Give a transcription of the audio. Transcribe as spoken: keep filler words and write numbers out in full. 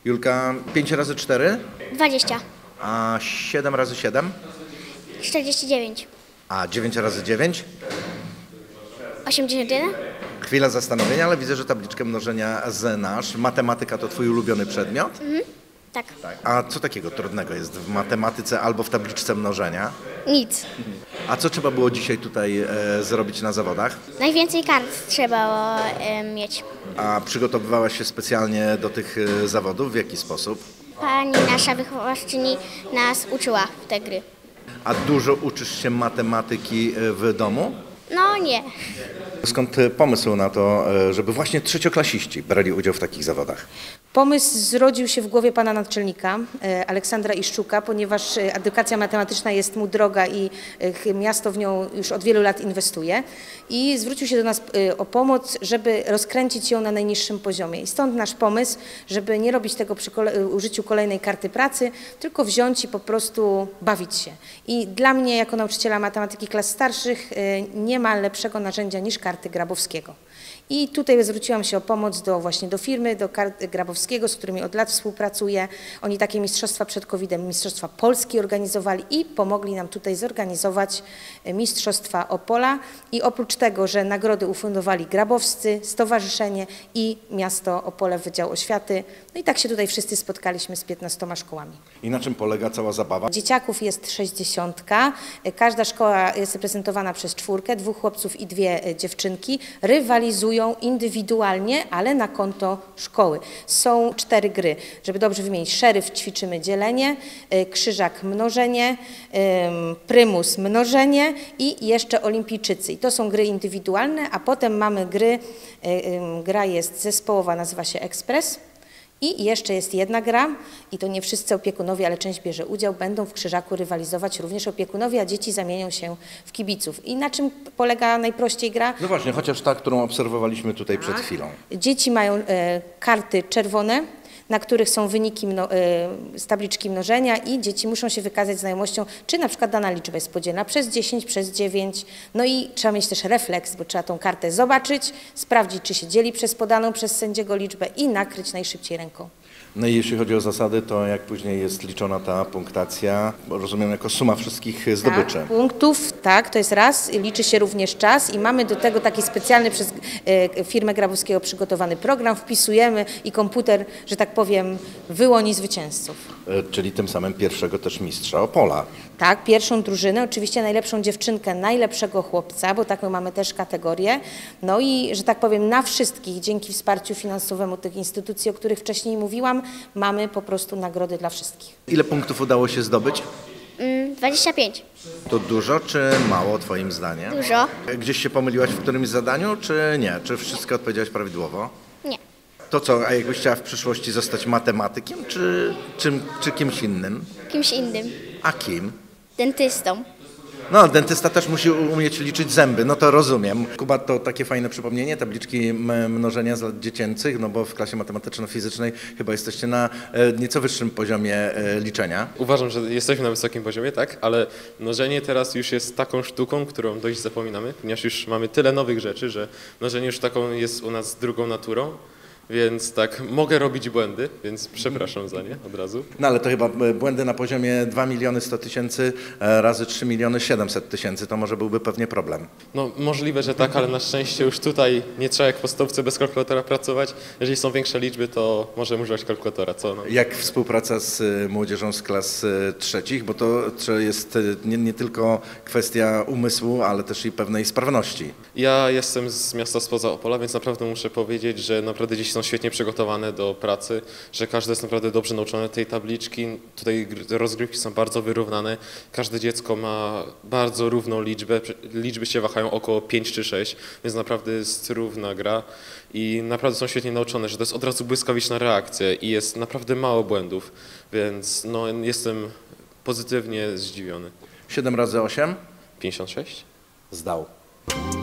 Julka, pięć razy cztery? dwadzieścia. A siedem razy siedem? czterdzieści dziewięć. A dziewięć razy dziewięć? osiemdziesiąt jeden. Chwila zastanowienia, ale widzę, że tabliczkę mnożenia znasz. Matematyka to twój ulubiony przedmiot? Mhm. Tak. Tak. A co takiego trudnego jest w matematyce albo w tabliczce mnożenia? Nic. A co trzeba było dzisiaj tutaj e, zrobić na zawodach? Najwięcej kart trzeba e, mieć. A przygotowywałaś się specjalnie do tych e, zawodów? W jaki sposób? Pani nasza wychowawczyni nas uczyła w te gry. A dużo uczysz się matematyki e, w domu? No nie. Skąd pomysł na to, e, żeby właśnie trzecioklasiści brali udział w takich zawodach? Pomysł zrodził się w głowie pana naczelnika e, Aleksandra Iszczuka, ponieważ e, edukacja matematyczna jest mu droga i e, miasto w nią już od wielu lat inwestuje i zwrócił się do nas e, o pomoc, żeby rozkręcić ją na najniższym poziomie. I stąd nasz pomysł, żeby nie robić tego przy kole- użyciu kolejnej karty pracy, tylko wziąć i po prostu bawić się. I dla mnie jako nauczyciela matematyki klas starszych e, nie ma lepszego narzędzia niż karty Grabowskiego. I tutaj zwróciłam się o pomoc do, właśnie do firmy, do kart Grabowskiego, z którymi od lat współpracuję. Oni takie mistrzostwa przed kowidem, mistrzostwa Polski organizowali i pomogli nam tutaj zorganizować mistrzostwa Opola. I oprócz tego, że nagrody ufundowali Grabowscy, Stowarzyszenie i miasto Opole, Wydział Oświaty. No i tak się tutaj wszyscy spotkaliśmy z piętnastoma szkołami. I na czym polega cała zabawa? Dzieciaków jest sześćdziesiątka. Każda szkoła jest reprezentowana przez czwórkę, dwóch chłopców i dwie dziewczynki. Rywalizują indywidualnie, ale na konto szkoły. Są cztery gry, żeby dobrze wymienić. Szeryf ćwiczymy dzielenie, krzyżak mnożenie, prymus mnożenie i jeszcze olimpijczycy. I to są gry indywidualne, a potem mamy gry, gra jest zespołowa, nazywa się Ekspres. I jeszcze jest jedna gra, i to nie wszyscy opiekunowie, ale część bierze udział, będą w krzyżaku rywalizować również opiekunowie, a dzieci zamienią się w kibiców. I na czym polega najprościej gra? No właśnie, chociaż ta, którą obserwowaliśmy tutaj przed chwilą. Dzieci mają e, karty czerwone, na których są wyniki mno, y, z tabliczki mnożenia i dzieci muszą się wykazać znajomością, czy na przykład dana liczba jest podzielna przez dziesięć, przez dziewięć. No i trzeba mieć też refleks, bo trzeba tą kartę zobaczyć, sprawdzić, czy się dzieli przez podaną przez sędziego liczbę i nakryć najszybciej ręką. No i jeśli chodzi o zasady, to jak później jest liczona ta punktacja, rozumiem jako suma wszystkich zdobyczy. Tak, punktów, tak, to jest raz, liczy się również czas i mamy do tego taki specjalny przez e, firmę Grabowskiego przygotowany program, wpisujemy i komputer, że tak powiem, wyłoni zwycięzców. E, czyli tym samym pierwszego też mistrza Opola. Tak, pierwszą drużynę, oczywiście najlepszą dziewczynkę, najlepszego chłopca, bo taką mamy też kategorię. No i, że tak powiem, na wszystkich, dzięki wsparciu finansowemu tych instytucji, o których wcześniej mówiłam, mamy po prostu nagrody dla wszystkich. Ile punktów udało się zdobyć? Mm, dwadzieścia pięć. To dużo czy mało twoim zdaniem? Dużo. Gdzieś się pomyliłaś w którymś zadaniu, czy nie? Czy wszystko odpowiedziałaś prawidłowo? Nie. To co, a jakbyś chciała w przyszłości zostać matematykiem, czy, czy, czy kimś innym? Kimś innym. A kim? Dentystą. No, dentysta też musi umieć liczyć zęby, no to rozumiem. Kuba, to takie fajne przypomnienie, tabliczki m- mnożenia z lat dziecięcych, no bo w klasie matematyczno-fizycznej chyba jesteście na e, nieco wyższym poziomie e, liczenia. Uważam, że jesteśmy na wysokim poziomie, tak, ale mnożenie teraz już jest taką sztuką, którą dość zapominamy, ponieważ już mamy tyle nowych rzeczy, że mnożenie już taką jest u nas drugą naturą. Więc tak, mogę robić błędy, więc przepraszam za nie od razu. No ale to chyba błędy na poziomie dwa miliony sto tysięcy razy trzy miliony siedemset tysięcy, to może byłby pewnie problem. No możliwe, że tak, ale na szczęście już tutaj nie trzeba jak w podstawówce bez kalkulatora pracować. Jeżeli są większe liczby, to możemy używać kalkulatora, co no. Jak współpraca z młodzieżą z klas trzecich, bo to jest nie, nie tylko kwestia umysłu, ale też i pewnej sprawności. Ja jestem z miasta spoza Opola, więc naprawdę muszę powiedzieć, że naprawdę dzieci są świetnie przygotowane do pracy, że każdy jest naprawdę dobrze nauczony tej tabliczki. Tutaj rozgrywki są bardzo wyrównane. Każde dziecko ma bardzo równą liczbę. Liczby się wahają około pięć czy sześć, więc naprawdę jest równa gra i naprawdę są świetnie nauczone, że to jest od razu błyskawiczna reakcja i jest naprawdę mało błędów, więc no, jestem pozytywnie zdziwiony. siedem razy osiem? pięćdziesiąt sześć? Zdał.